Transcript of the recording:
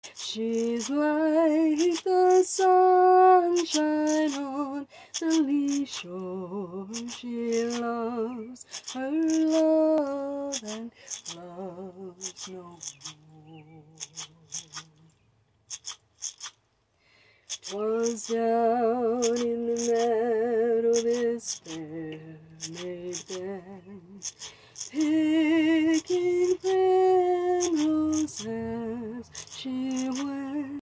She's like the sunshine on the lee shore. She loves her love and loves no more. 'Twas down in the meadow this fair maid danced, picking primrose